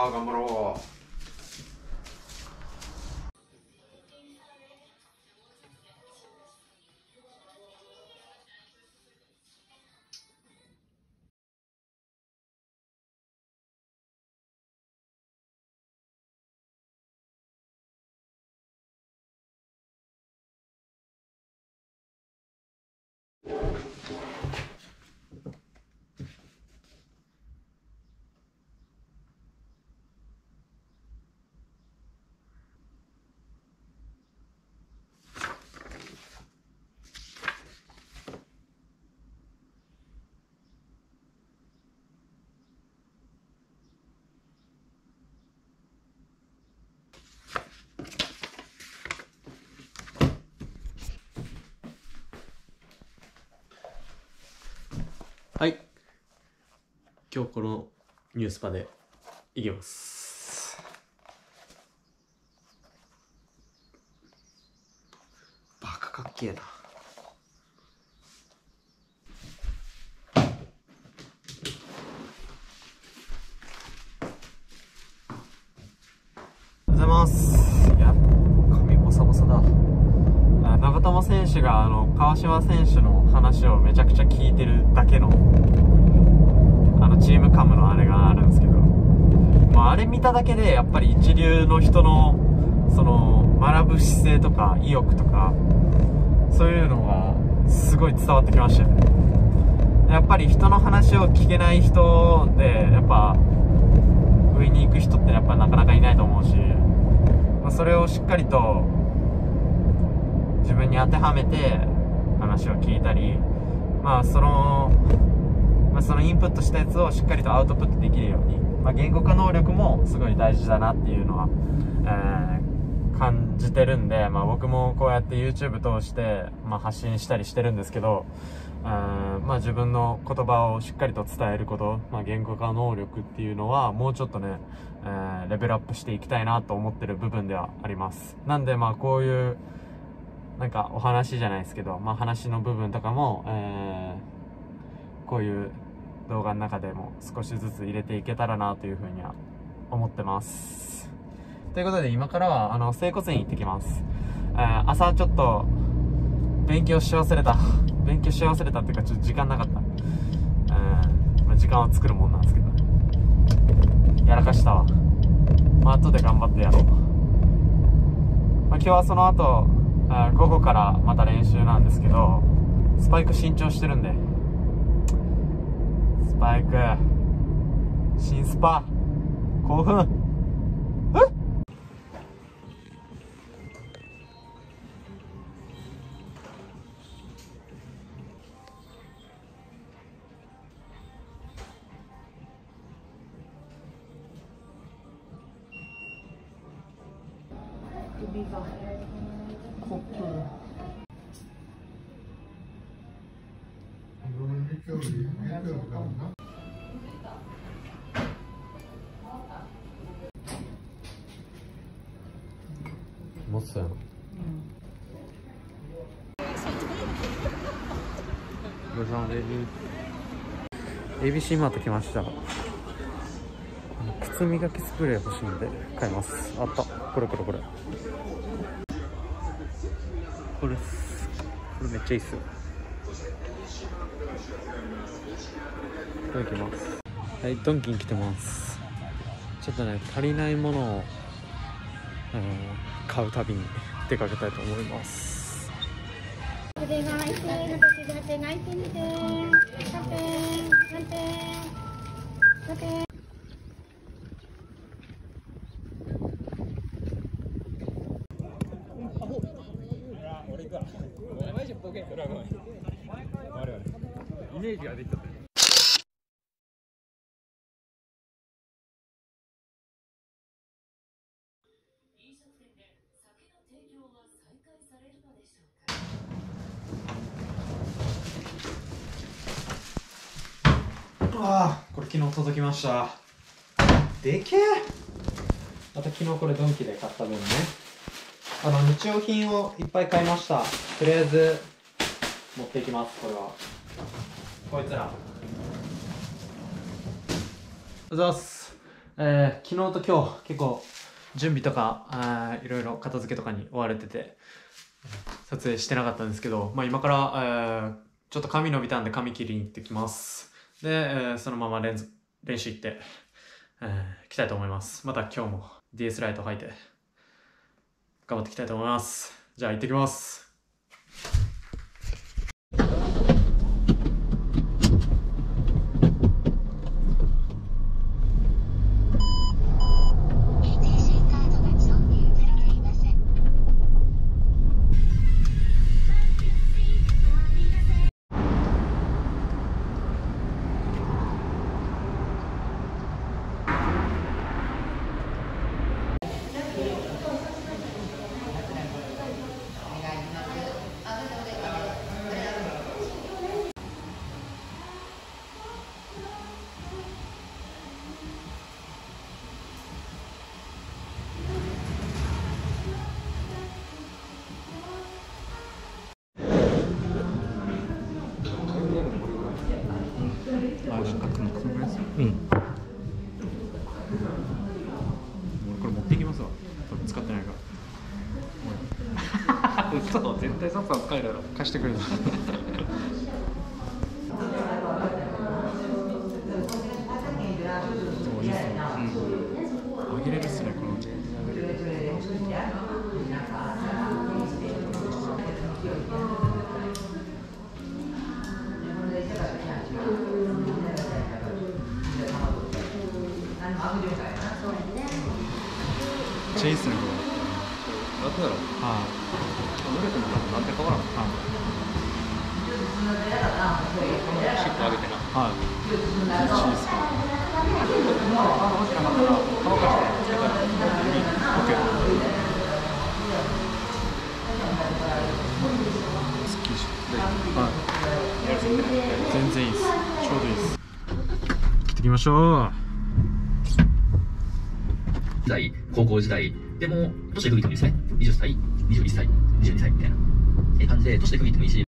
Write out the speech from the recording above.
頑張ろう。はい、今日このニュースパでいきます。バカかっけえな。おはようございます。いや、髪ボサボサだ。長友選手が川島選手の話をめちゃくちゃ聞いてるだけのチームカムのあれがあるんですけど、まあ、あれ見ただけでやっぱり一流の人のその学ぶ姿勢とか意欲とかそういうのがすごい伝わってきましたよね。やっぱり人の話を聞けない人でやっぱ上に行く人ってやっぱなかなかいないと思うし、まあ、それをしっかりと自分に当てはめて話を聞いたり、まあそのインプットしたやつをしっかりとアウトプットできるように、まあ、言語化能力もすごい大事だなっていうのは、感じてるんで、まあ、僕もこうやって YouTube 通して、まあ、発信したりしてるんですけど、まあ、自分の言葉をしっかりと伝えること、まあ、言語化能力っていうのはもうちょっとね、レベルアップしていきたいなと思ってる部分ではあります。なんでまあこういうなんかお話じゃないですけど、まあ、話の部分とかも、こういう動画の中でも少しずつ入れていけたらなというふうには思ってます。ということで今からは整骨院行ってきます。朝ちょっと勉強し忘れたっていうかちょっと時間なかった。まあ、時間を作るもんなんですけどね、やらかしたわ。まあ後で頑張ってやろう。まあ、今日はその後午後からまた練習なんですけど、スパイク新調してるんで、スパイク新スパ興奮。首がコップ持ってたよ。ABC マート来ました。靴磨きスプレー欲しいんで買います。あった、これこれめっちゃいいっすよ。いただきます。はい、ドンキに来てます。ちょっとね足りないものを、買うたびに出かけたいと思います。イメージができた。これ昨日届きました。でけえ。また昨日これドンキで買った分ね、日用品をいっぱい買いました。とりあえず持っていきます。これはこいつら。おはようございます。 昨日と今日結構準備とかいろいろ片付けとかに追われてて撮影してなかったんですけど、今から、ちょっと髪伸びたんで髪切りに行ってきます。で、そのまま練習行って、行きたいと思います。また今日も DS ライト履いて頑張っていきたいと思います。じゃあ行ってきます。うん。俺これ持っていきますわ。多分使ってないから。嘘、絶対サッサ使えるやろ。貸してくれる。そういいっすね。あげれるっすね、この。めっちゃいいっすね、これ。楽だろ。はい。濡れてもなんて変わらん。はい。尻尾上げてな。はい。めっちゃいいっすね。干しなかったら乾かしてつけたらいい。オッケー。すっきりし。はい。全然いいっす。ちょうどいいっす。切っていきましょう。 高校時代でも年で区切ってもいいですね。20歳、21歳、22歳みたいな感じで年で区切ってもいいし。